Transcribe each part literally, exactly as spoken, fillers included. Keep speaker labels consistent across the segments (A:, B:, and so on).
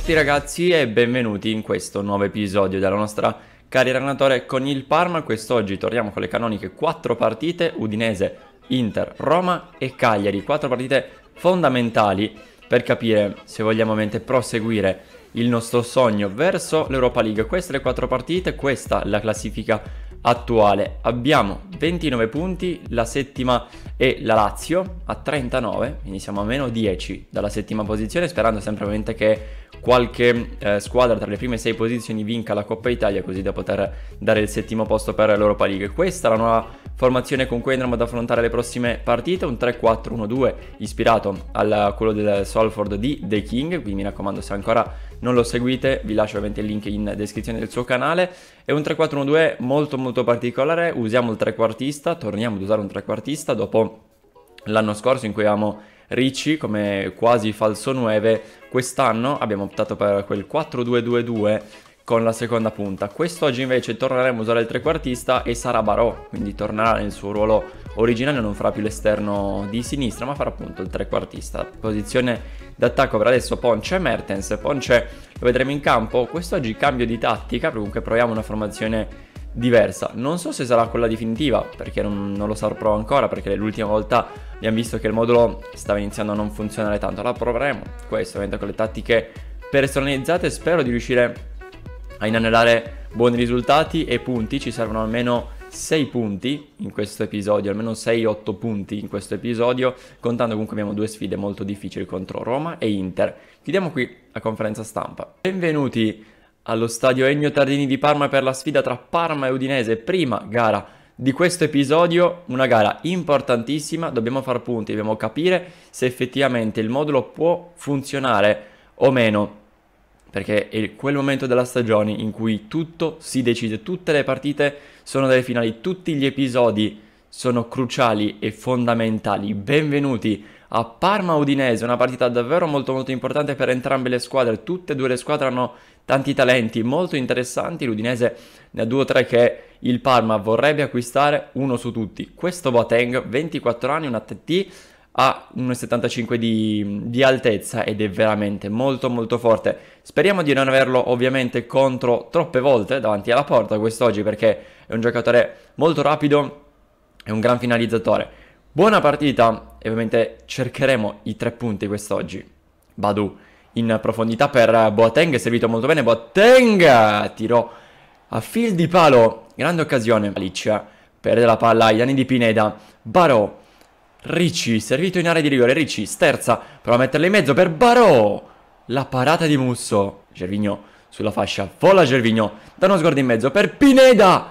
A: tutti ragazzi e benvenuti in questo nuovo episodio della nostra carriera allenatore con il Parma. Quest'oggi torniamo con le canoniche quattro partite: Udinese, Inter, Roma e Cagliari. Quattro partite fondamentali per capire se vogliamo ovviamente proseguire il nostro sogno verso l'Europa League. Queste le quattro partite, questa la classifica attuale. Abbiamo ventinove punti, la settima è la Lazio a trentanove, quindi siamo a meno dieci dalla settima posizione, sperando sempre ovviamente che qualche eh, squadra tra le prime sei posizioni vinca la Coppa Italia, così da poter dare il settimo posto per l'Europa League. Questa è la nuova formazione con cui andremo ad affrontare le prossime partite, un tre quattro uno due ispirato a quello del Salford di The King, quindi mi raccomando, se ancora non lo seguite vi lascio ovviamente il link in descrizione del suo canale. È un tre quattro uno due molto molto particolare, usiamo il trequartista, torniamo ad usare un trequartista dopo l'anno scorso in cui avevamo Ricci come quasi falso nove. Quest'anno abbiamo optato per quel quattro due due due con la seconda punta. Quest'oggi invece torneremo a usare il trequartista e sarà Barò, quindi tornerà nel suo ruolo originale, non farà più l'esterno di sinistra ma farà appunto il trequartista. Posizione d'attacco per adesso Ponce e Mertens. Ponce lo vedremo in campo. Quest'oggi cambio di tattica, comunque proviamo una formazione diversa. Non so se sarà quella definitiva perché non, non lo saprò ancora, perché l'ultima volta abbiamo visto che il modulo stava iniziando a non funzionare tanto. La proveremo, questo ovviamente con le tattiche personalizzate. Spero di riuscire a inanellare buoni risultati e punti. Ci servono almeno sei punti in questo episodio, almeno sei otto punti in questo episodio, contando comunque abbiamo due sfide molto difficili contro Roma e Inter. Chiudiamo qui la conferenza stampa. Benvenuti allo stadio Ennio Tardini di Parma per la sfida tra Parma e Udinese, prima gara di questo episodio, una gara importantissima. Dobbiamo far punti, dobbiamo capire se effettivamente il modulo può funzionare o meno, perché è quel momento della stagione in cui tutto si decide, tutte le partite sono delle finali, tutti gli episodi sono cruciali e fondamentali. Benvenuti a Parma-Udinese, una partita davvero molto molto importante per entrambe le squadre. Tutte e due le squadre hanno tanti talenti molto interessanti. L'Udinese ne ha due o tre che il Parma vorrebbe acquistare, uno su tutti. Questo Boateng, ventiquattro anni, un A T T, ha uno virgola settantacinque di, di altezza ed è veramente molto molto forte. Speriamo di non averlo ovviamente contro troppe volte davanti alla porta quest'oggi, perché è un giocatore molto rapido e un gran finalizzatore. Buona partita e ovviamente cercheremo i tre punti quest'oggi. Badu in profondità per Boateng, è servito molto bene. Boateng tirò a fil di palo, grande occasione. Alicia perde la palla ai danni di Pineda. Barò, Ricci, servito in area di rigore. Ricci sterza, prova a metterla in mezzo per Barò. La parata di Musso. Gervinho sulla fascia, vola Gervinho, da uno sguardo in mezzo per Pineda.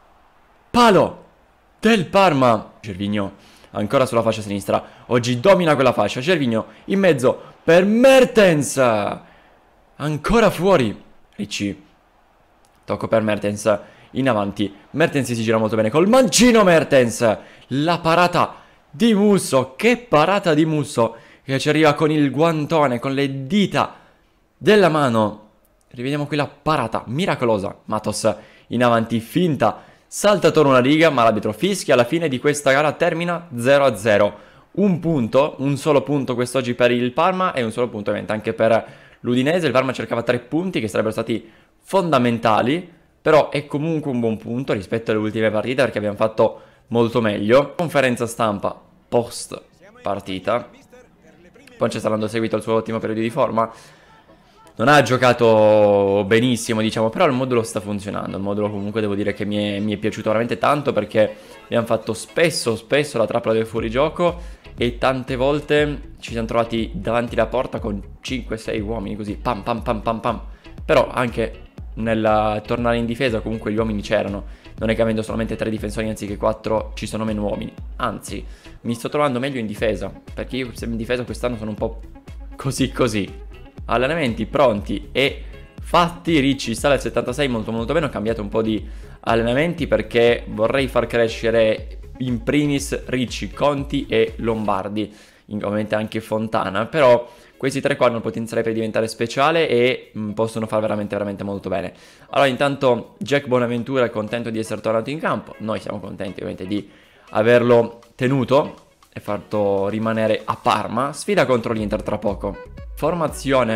A: Palo del Parma. Gervinho ancora sulla fascia sinistra, oggi domina quella fascia. Gervinho in mezzo per Mertens, ancora fuori. Ricci, tocco per Mertens, in avanti. Mertens si gira molto bene col mancino. Mertens, la parata di Musso, che parata di Musso, che ci arriva con il guantone, con le dita della mano. Rivediamo qui la parata miracolosa. Matos in avanti, finta, salta attorno una riga, ma l'arbitro fischia. Alla fine di questa gara termina zero a zero. Un punto, un solo punto quest'oggi per il Parma e un solo punto ovviamente anche per l'Udinese. Il Parma cercava tre punti che sarebbero stati fondamentali, però è comunque un buon punto rispetto alle ultime partite perché abbiamo fatto molto meglio. Conferenza stampa post partita. Ponce sta andando seguito al suo ottimo periodo di forma. Non ha giocato benissimo, diciamo, però il modulo sta funzionando. Il modulo comunque devo dire che mi è, mi è piaciuto veramente tanto, perché abbiamo fatto spesso, spesso la trappola del fuorigioco e tante volte ci siamo trovati davanti alla porta con cinque sei uomini così, pam pam pam pam pam. Però anche nel tornare in difesa comunque gli uomini c'erano. Non è che avendo solamente tre difensori anziché quattro ci sono meno uomini. Anzi, mi sto trovando meglio in difesa, perché io in difesa quest'anno sono un po' così così. Allenamenti pronti e fatti. Ricci sta al settantasei, molto molto bene. Ho cambiato un po' di allenamenti perché vorrei far crescere in primis Ricci, Conti e Lombardi, ovviamente anche Fontana, però questi tre qua hanno il potenziale per diventare speciale e mh, possono fare veramente veramente molto bene. Allora intanto Jack Bonaventura è contento di essere tornato in campo, noi siamo contenti ovviamente di averlo tenuto e fatto rimanere a Parma. Sfida contro l'Inter tra poco. Formazione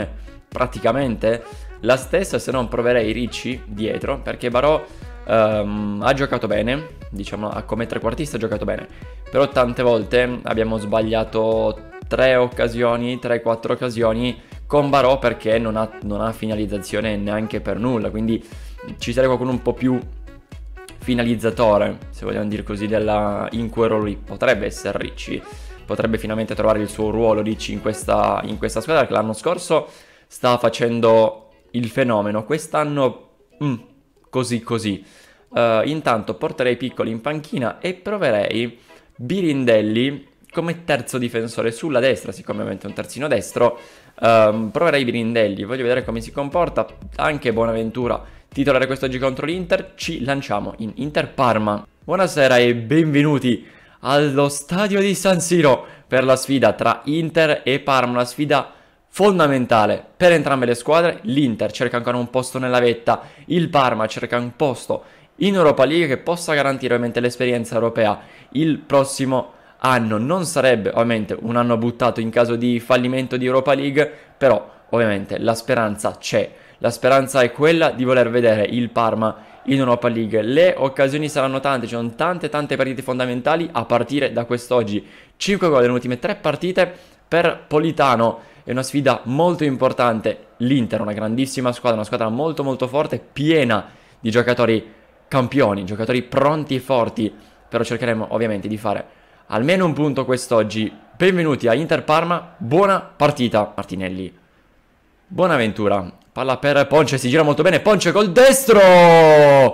A: praticamente la stessa, se non proverei Ricci dietro, perché Barò um, ha giocato bene, diciamo, come trequartista ha giocato bene, però tante volte abbiamo sbagliato tre occasioni, tre quattro occasioni con Barò perché non ha, non ha finalizzazione neanche per nulla, quindi ci sarebbe qualcuno un po' più finalizzatore, se vogliamo dire così, della, in quel ruolo lì. Potrebbe essere Ricci, potrebbe finalmente trovare il suo ruolo Ricci in questa, in questa squadra, che l'anno scorso stava facendo il fenomeno, quest'anno mm, così così. Uh, intanto porterei Piccoli in panchina e proverei Birindelli come terzo difensore sulla destra, siccome ovviamente è un terzino destro. Um, proverei Birindelli, voglio vedere come si comporta, anche Bonaventura titolare quest'oggi contro l'Inter. Ci lanciamo in Inter Parma. Buonasera e benvenuti allo stadio di San Siro per la sfida tra Inter e Parma, una sfida fondamentale per entrambe le squadre. L'Inter cerca ancora un posto nella vetta, il Parma cerca un posto in Europa League che possa garantire ovviamente l'esperienza europea il prossimo anno. Non sarebbe ovviamente un anno buttato in caso di fallimento di Europa League, però ovviamente la speranza c'è. La speranza è quella di voler vedere il Parma in Europa League. Le occasioni saranno tante, ci sono tante tante partite fondamentali a partire da quest'oggi. cinque gol nelle ultime tre partite per Politano, è una sfida molto importante. L'Inter è una grandissima squadra, una squadra molto molto forte, piena di giocatori campioni, giocatori pronti e forti, però cercheremo ovviamente di fare almeno un punto quest'oggi. Benvenuti a Inter Parma, buona partita. Martinelli, Bonaventura, palla per Ponce, si gira molto bene, Ponce col destro,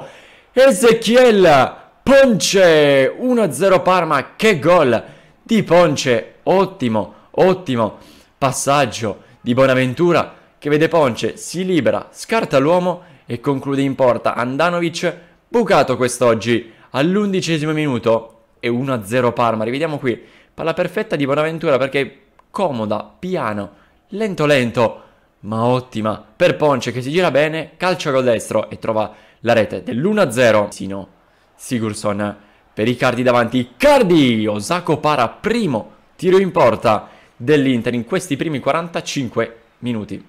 A: Ezechiel Ponce, uno a zero Parma. Che gol di Ponce, ottimo, ottimo passaggio di Bonaventura che vede Ponce, si libera, scarta l'uomo e conclude in porta. Andanovic bucato quest'oggi all'undicesimo minuto e uno a zero Parma. Rivediamo qui, palla perfetta di Bonaventura perché comoda, piano, lento lento, ma ottima per Ponce che si gira bene, calcia col destro e trova la rete dell'uno a zero. Sino Sigurdsson per Icardi davanti, Icardi, Osako para, primo tiro in porta dell'Inter in questi primi quarantacinque minuti.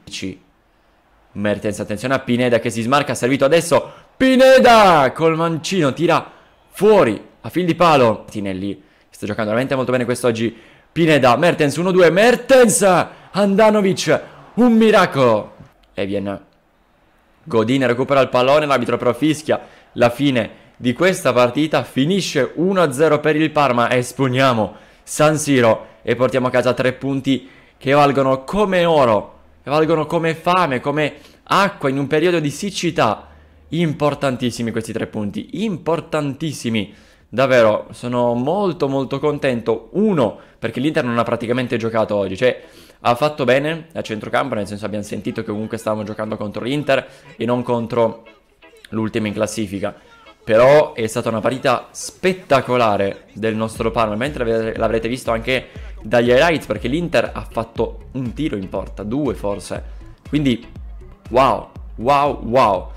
A: Mertens, attenzione a Pineda che si smarca, servito adesso, Pineda col mancino tira fuori a fil di palo. Martinelli sta giocando veramente molto bene quest'oggi. Pineda, Mertens, uno due, Mertens, Andanovic, un miracolo. Evien, Godin recupera il pallone, l'arbitro però fischia la fine di questa partita. Finisce uno a zero per il Parma, espugniamo San Siro e portiamo a casa tre punti che valgono come oro, che valgono come fame, come acqua in un periodo di siccità. Importantissimi questi tre punti, importantissimi. Davvero, sono molto molto contento. Uno, perché l'Inter non ha praticamente giocato oggi, cioè ha fatto bene a centrocampo, nel senso abbiamo sentito che comunque stavamo giocando contro l'Inter e non contro l'ultima in classifica. Però è stata una partita spettacolare del nostro Parma, mentre l'avrete visto anche dagli highlights, perché l'Inter ha fatto un tiro in porta, due forse. Quindi wow, wow, wow.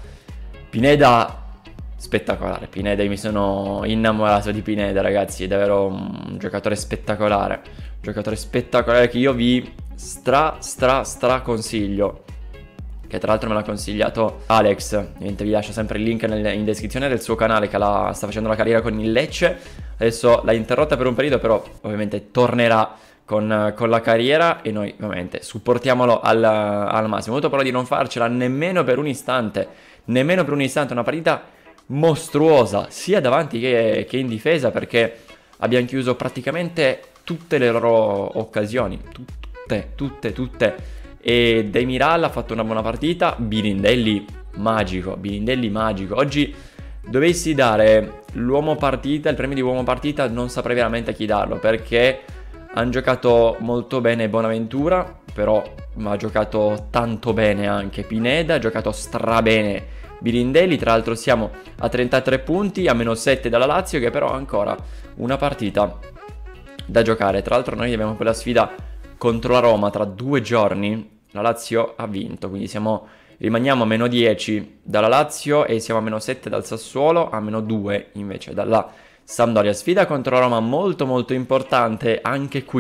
A: Pineda spettacolare, Pineda, io mi sono innamorato di Pineda, ragazzi, è davvero un giocatore spettacolare, un giocatore spettacolare che io vi stra stra stra consiglio, che tra l'altro me l'ha consigliato Alex. Niente, vi lascio sempre il link nel, in descrizione del suo canale, che la, sta facendo la carriera con il Lecce, adesso l'ha interrotta per un periodo, però ovviamente tornerà con, con la carriera e noi ovviamente supportiamolo al, al massimo. Ho avuto paura di non farcela nemmeno per un istante, nemmeno per un istante, una partita mostruosa sia davanti che, che in difesa, perché abbiamo chiuso praticamente tutte le loro occasioni, tutte, tutte, tutte. E Demiral ha fatto una buona partita, Birindelli magico, Birindelli magico. Oggi dovessi dare l'uomo partita, il premio di uomo partita, non saprei veramente a chi darlo, perché hanno giocato molto bene Bonaventura, però ha giocato tanto bene anche Pineda, ha giocato strabene Birindelli. Tra l'altro siamo a trentatré punti, a meno sette dalla Lazio, che però ha ancora una partita da giocare. Tra l'altro noi abbiamo quella sfida contro la Roma tra due giorni, la Lazio ha vinto, quindi siamo, rimaniamo a meno dieci dalla Lazio e siamo a meno sette dal Sassuolo, a meno due invece dalla Sampdoria. Sfida contro la Roma molto molto importante, anche qui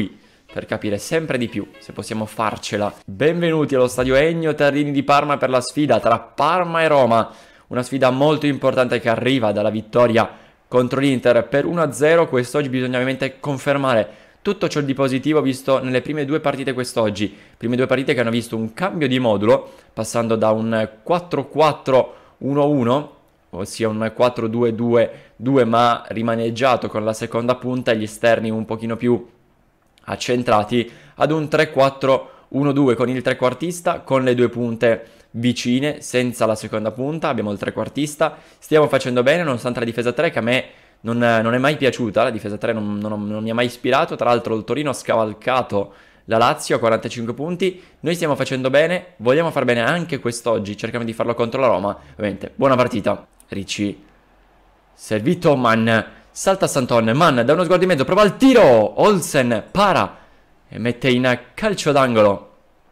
A: per capire sempre di più se possiamo farcela. Benvenuti allo stadio Ennio Terrini di Parma per la sfida tra Parma e Roma, una sfida molto importante che arriva dalla vittoria contro l'Inter per uno a zero. Quest'oggi bisogna ovviamente confermare tutto ciò di positivo visto nelle prime due partite quest'oggi, prime due partite che hanno visto un cambio di modulo, passando da un quattro quattro uno uno, ossia un quattro due due due ma rimaneggiato con la seconda punta e gli esterni un pochino più accentrati, ad un tre quattro uno due con il trequartista, con le due punte vicine, senza la seconda punta, abbiamo il trequartista. Stiamo facendo bene nonostante la difesa tre che a me non, non è mai piaciuta, la difesa tre non, non, non mi ha mai ispirato. Tra l'altro il Torino ha scavalcato la Lazio a quarantacinque punti, noi stiamo facendo bene, vogliamo far bene anche quest'oggi, cerchiamo di farlo contro la Roma, ovviamente. Buona partita. Ricci, servito, Man, salta Santon, Man da uno sguardo in mezzo, prova il tiro, Olsen para e mette in calcio d'angolo.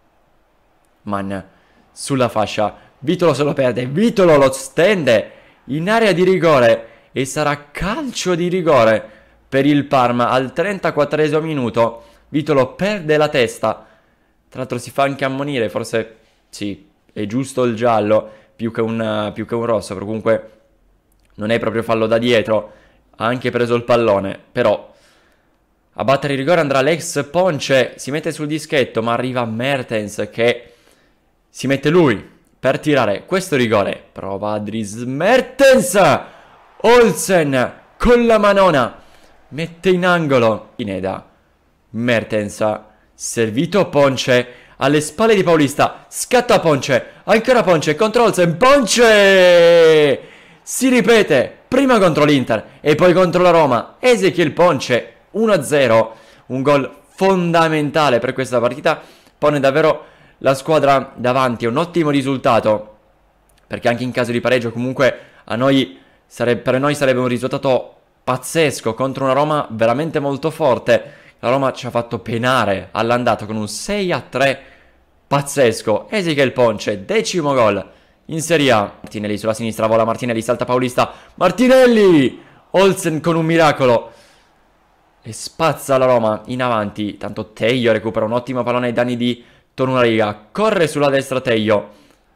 A: Man sulla fascia, Vitolo se lo perde, Vitolo lo stende in area di rigore e sarà calcio di rigore per il Parma al trentaquattresimo minuto. Vitolo perde la testa, tra l'altro si fa anche ammonire, forse sì, è giusto il giallo più che un, più che un rosso, però comunque non è proprio fallo da dietro, ha anche preso il pallone, però a battere il rigore andrà l'ex Ponce, si mette sul dischetto ma arriva Mertens che si mette lui per tirare questo rigore, prova Dries Mertens, Olsen con la manona, mette in angolo, Pineda, Mertens, servito Ponce, alle spalle di Paulista, scatta Ponce, ancora Ponce contro Olsen, Ponce! Si ripete, prima contro l'Inter e poi contro la Roma, Ezequiel Ponce, uno a zero, un gol fondamentale per questa partita, pone davvero la squadra davanti, è un ottimo risultato, perché anche in caso di pareggio comunque a noi sarebbe, per noi sarebbe un risultato pazzesco contro una Roma veramente molto forte. La Roma ci ha fatto penare all'andata con un sei a tre pazzesco. Ezequiel Ponce, decimo gol in Serie A. Martinelli sulla sinistra, vola Martinelli, salta Paulista, Martinelli! Olsen con un miracolo e spazza la Roma in avanti. Tanto Teio recupera un ottimo pallone ai danni di Tonunariga, corre sulla destra Teio.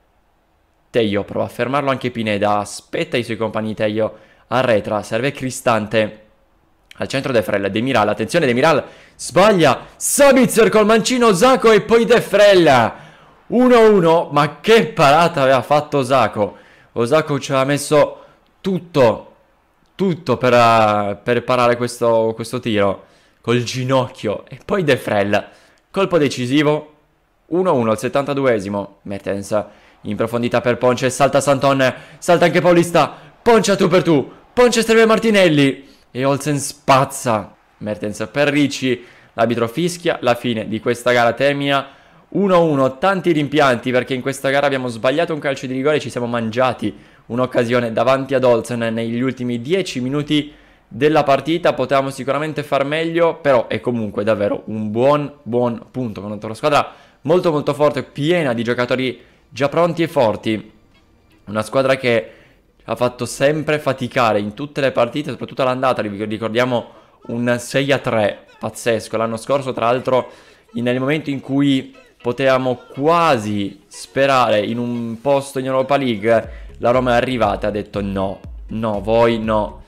A: Teio prova a fermarlo anche Pineda, aspetta i suoi compagni Teio, arretra, serve Cristante. Al centro De Frel, Demiral, attenzione Demiral, sbaglia, Sabitzer col mancino, Osako e poi De Frel. uno a uno, ma che parata aveva fatto Osako. Osako ci aveva messo tutto, tutto per, uh, per parare questo, questo tiro, col ginocchio. E poi De Frel, colpo decisivo, uno a uno al settantaduesimo, Mertens in profondità per Ponce, salta Santon, salta anche Paulista, Ponce tu per tu, Ponce serve Martinelli. E Olsen spazza Mertens per Ricci, l'arbitro fischia la fine di questa gara, termina uno a uno, tanti rimpianti perché in questa gara abbiamo sbagliato un calcio di rigore e ci siamo mangiati un'occasione davanti ad Olsen negli ultimi dieci minuti della partita, potevamo sicuramente far meglio, però è comunque davvero un buon buon punto contro una squadra molto molto forte, piena di giocatori già pronti e forti, una squadra che ha fatto sempre faticare in tutte le partite, soprattutto all'andata, ricordiamo un sei a tre pazzesco l'anno scorso, tra l'altro nel momento in cui potevamo quasi sperare in un posto in Europa League, la Roma è arrivata e ha detto no, no, voi no,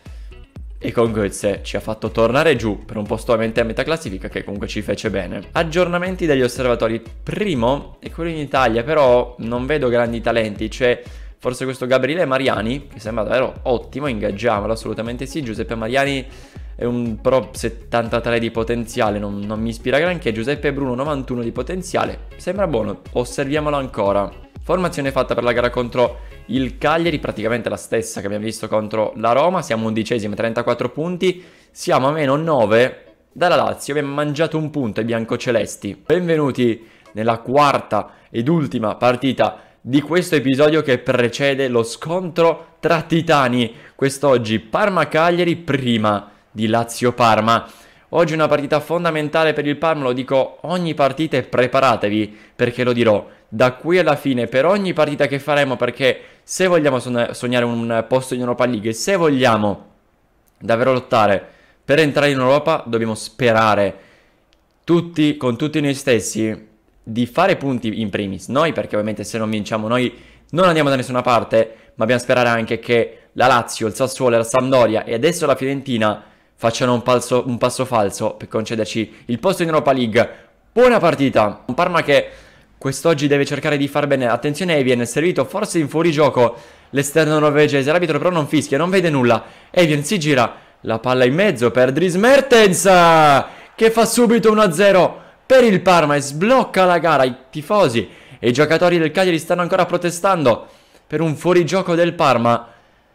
A: e con Götze ci ha fatto tornare giù per un posto ovviamente a metà classifica che comunque ci fece bene. Aggiornamenti degli osservatori, primo è quello in Italia, però non vedo grandi talenti, c'è forse questo Gabriele Mariani, che sembra davvero ottimo, ingaggiamolo, assolutamente sì. Giuseppe Mariani è un pro settantatré di potenziale, non, non mi ispira granché. Giuseppe Bruno novantuno di potenziale, sembra buono, osserviamolo ancora. Formazione fatta per la gara contro il Cagliari, praticamente la stessa che abbiamo visto contro la Roma, siamo undicesimi, trentaquattro punti, siamo a meno nove dalla Lazio, abbiamo mangiato un punto ai biancocelesti. Benvenuti nella quarta ed ultima partita di questo episodio che precede lo scontro tra titani. Quest'oggi Parma-Cagliari prima di Lazio-Parma. Oggi una partita fondamentale per il Parma, lo dico ogni partita e preparatevi perché lo dirò da qui alla fine per ogni partita che faremo, perché se vogliamo sognare un posto in Europa League, se vogliamo davvero lottare per entrare in Europa, dobbiamo sperare tutti, con tutti noi stessi di fare punti in primis. Noi, perché ovviamente se non vinciamo noi non andiamo da nessuna parte, ma dobbiamo sperare anche che la Lazio, il Sassuolo, la Sampdoria e adesso la Fiorentina facciano un, palso, un passo falso per concederci il posto in Europa League. Buona partita, un Parma che quest'oggi deve cercare di far bene. Attenzione, Evien è servito forse in fuorigioco l'esterno norvegese, l'arbitro però non fischia, non vede nulla. Evien si gira, la palla in mezzo per Dries Mertens che fa subito uno a zero per il Parma e sblocca la gara. I tifosi e i giocatori del Cagliari stanno ancora protestando per un fuorigioco del Parma.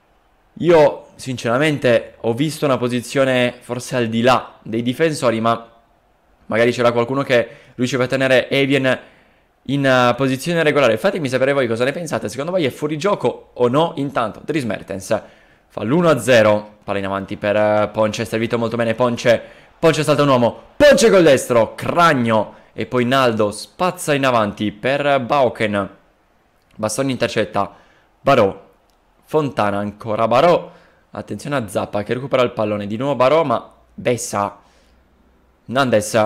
A: Io sinceramente ho visto una posizione forse al di là dei difensori, ma magari c'era qualcuno che riusciva a tenere Evien in uh, posizione regolare. Fatemi sapere voi cosa ne pensate. Secondo voi è fuorigioco o no? Intanto Dries Mertens fa l'uno a zero. Palla in avanti per uh, Ponce, è servito molto bene Ponce. Ponce salta un uomo, Ponce col destro, Cragno e poi Naldo spazza in avanti per Bauken. Bastoni intercetta, Barò, Fontana ancora Barò. Attenzione a Zappa che recupera il pallone, di nuovo Barò ma Bessa. Nandes,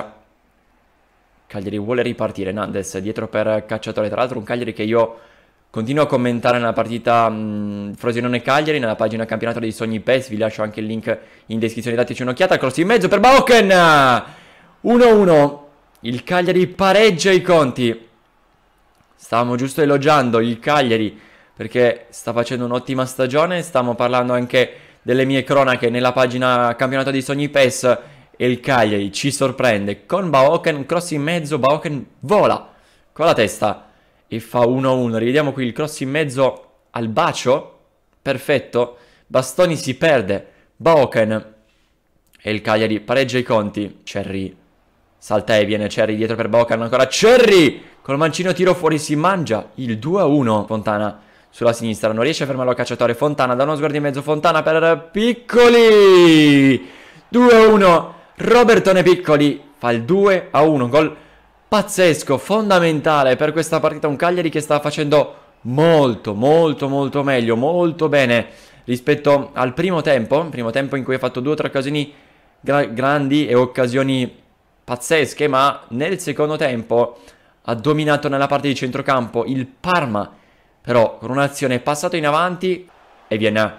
A: Cagliari vuole ripartire, Nandes dietro per Cacciatore, tra l'altro un Cagliari che io continuo a commentare nella partita mh, Frosinone-Cagliari, nella pagina campionato dei sogni P E S, vi lascio anche il link in descrizione, dateci un'occhiata, cross in mezzo per Bauken, uno a uno, il Cagliari pareggia i conti. Stavamo giusto elogiando il Cagliari perché sta facendo un'ottima stagione, stiamo parlando anche delle mie cronache nella pagina campionato dei sogni P E S e il Cagliari ci sorprende con Bauken, cross in mezzo, Bauken vola con la testa e fa uno a uno. Rivediamo qui il cross in mezzo al bacio, perfetto, Bastoni si perde, Bauken e il Cagliari pareggia i conti. Cerri salta e viene Cerri dietro per Bauken, ancora Cerri col mancino tiro fuori, si mangia il due a uno. Fontana sulla sinistra, non riesce a fermarlo a Cacciatore, Fontana da uno sguardo in mezzo, Fontana per Piccoli, due a uno. Robertone Piccoli fa il due a uno, gol pazzesco, fondamentale per questa partita. Un Cagliari che sta facendo molto, molto, molto meglio, molto bene rispetto al primo tempo. Primo tempo in cui ha fatto due o tre occasioni gra grandi e occasioni pazzesche, ma nel secondo tempo ha dominato nella parte di centrocampo il Parma. Però con un'azione passato in avanti e viene,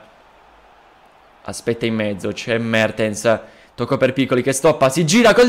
A: aspetta in mezzo, c'è Mertens, tocco per Piccoli che stoppa, si gira col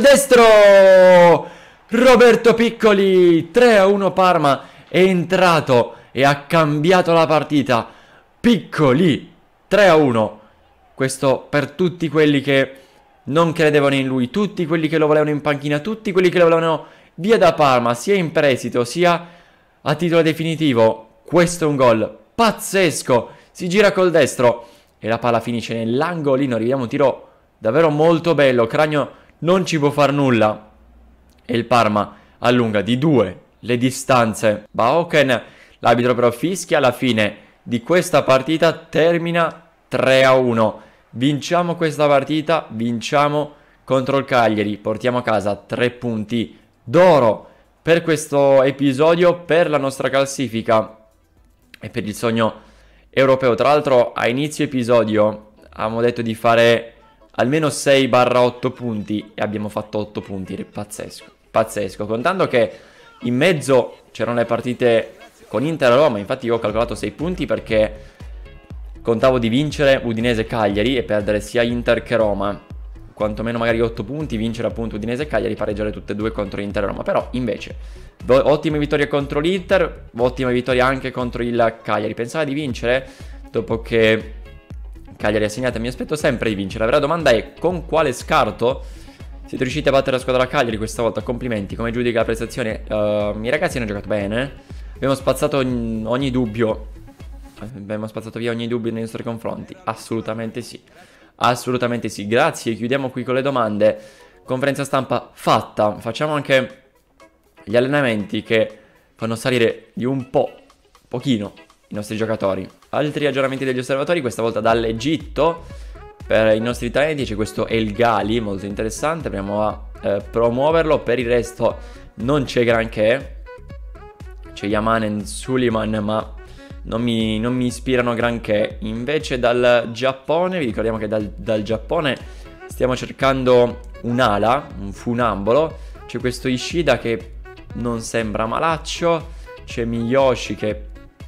A: destro, Roberto Piccoli, tre a uno Parma, è entrato e ha cambiato la partita. Piccoli, tre a uno, questo per tutti quelli che non credevano in lui, tutti quelli che lo volevano in panchina, tutti quelli che lo volevano via da Parma, sia in prestito sia a titolo definitivo. Questo è un gol pazzesco, si gira col destro e la palla finisce nell'angolino. Arriviamo un tiro davvero molto bello, Cragno non ci può far nulla e il Parma allunga di due le distanze. Bauken, l'arbitro però fischia, alla fine di questa partita termina tre a uno. Vinciamo questa partita, vinciamo contro il Cagliari, portiamo a casa tre punti d'oro per questo episodio, per la nostra classifica e per il sogno europeo. Tra l'altro a inizio episodio avevamo detto di fare almeno sei otto punti e abbiamo fatto otto punti, pazzesco, pazzesco, contando che in mezzo c'erano le partite con Inter e Roma. Infatti io ho calcolato sei punti perché contavo di vincere Udinese e Cagliari e perdere sia Inter che Roma, quantomeno magari otto punti, vincere appunto Udinese e Cagliari, pareggiare tutte e due contro Inter e Roma. Però invece ottima vittoria contro l'Inter, ottima vittoria anche contro il Cagliari. Pensava di vincere dopo che Cagliari ha segnato, mi aspetto sempre di vincere. La vera domanda è: con quale scarto siete riusciti a battere la squadra Cagliari questa volta? Complimenti, come giudica la prestazione? Uh, I ragazzi hanno giocato bene, abbiamo spazzato ogni dubbio, abbiamo spazzato via ogni dubbio nei nostri confronti. Assolutamente sì, assolutamente sì. Grazie, chiudiamo qui con le domande. Conferenza stampa fatta, facciamo anche gli allenamenti che fanno salire di un po', pochino, i nostri giocatori. Altri aggiornamenti degli osservatori, questa volta dall'Egitto per i nostri talenti. C'è questo El Ghali, molto interessante, proviamo a eh, promuoverlo. Per il resto non c'è granché, c'è Yaman e Suleiman, ma non mi, non mi ispirano granché. Invece dal Giappone, vi ricordiamo che dal, dal Giappone stiamo cercando un'ala, un funambolo. C'è C'è questo Ishida che non sembra malaccio, c'è Miyoshi che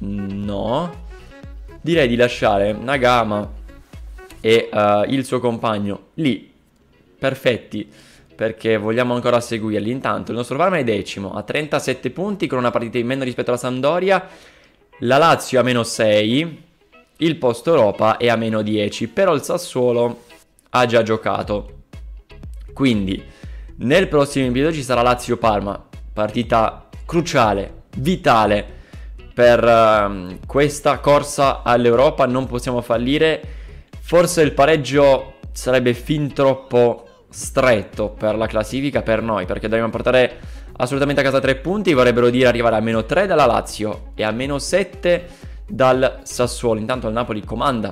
A: no. Direi di lasciare Nagama e uh, il suo compagno lì, perfetti, perché vogliamo ancora seguirli. Intanto il nostro Parma è decimo, a trentasette punti, con una partita in meno rispetto alla Sampdoria. La Lazio a meno sei, il post Europa è a meno dieci, però il Sassuolo ha già giocato. Quindi nel prossimo episodio ci sarà Lazio-Parma, partita cruciale, vitale per uh, questa corsa all'Europa. Non possiamo fallire. Forse il pareggio sarebbe fin troppo stretto per la classifica, per noi, perché dobbiamo portare assolutamente a casa tre punti. Vorrebbero dire arrivare a meno tre dalla Lazio e a meno sette dal Sassuolo. Intanto il Napoli comanda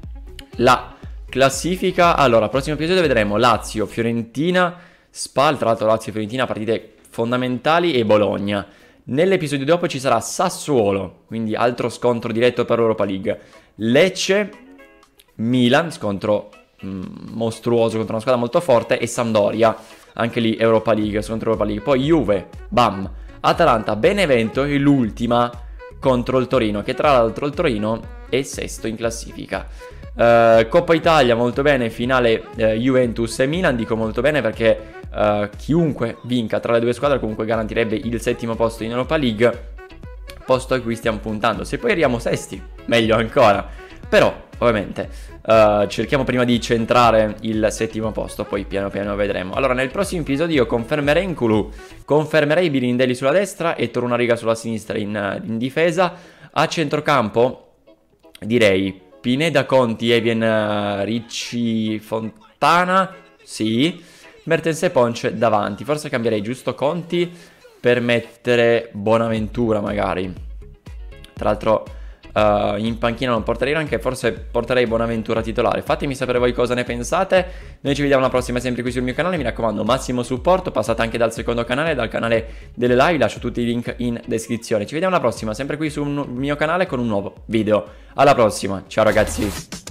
A: la classifica. Allora, prossimo episodio vedremo Lazio, Fiorentina, Spal, tra l'altro Lazio e Fiorentina partite fondamentali, e Bologna. Nell'episodio dopo ci sarà Sassuolo, quindi altro scontro diretto per Europa League, Lecce, Milan, scontro mh, mostruoso contro una squadra molto forte, e Sampdoria, anche lì Europa League, scontro Europa League. Poi Juve, bam, Atalanta, Benevento e l'ultima contro il Torino, che tra l'altro il Torino è sesto in classifica. Uh, Coppa Italia molto bene, finale uh, Juventus e Milan. Dico molto bene perché uh, chiunque vinca tra le due squadre comunque garantirebbe il settimo posto in Europa League, posto a cui stiamo puntando. Se poi arriviamo sesti, meglio ancora, però ovviamente uh, cerchiamo prima di centrare il settimo posto, poi piano piano vedremo. Allora, nel prossimo episodio io confermerei N'Koulou, confermerei Birindelli sulla destra e Torunariga sulla sinistra in, in difesa. A centrocampo direi Pineda, Conti, Evien, Ricci, Fontana, sì, Mertens e Ponce davanti. Forse cambierei giusto Conti per mettere Bonaventura magari. Tra l'altro uh, in panchina non porterei anche, forse porterei Bonaventura titolare. Fatemi sapere voi cosa ne pensate. Noi ci vediamo alla prossima, sempre qui sul mio canale. Mi raccomando, massimo supporto, passate anche dal secondo canale, dal canale delle live, lascio tutti i link in descrizione. Ci vediamo alla prossima, sempre qui sul mio canale con un nuovo video. Alla prossima, ciao ragazzi.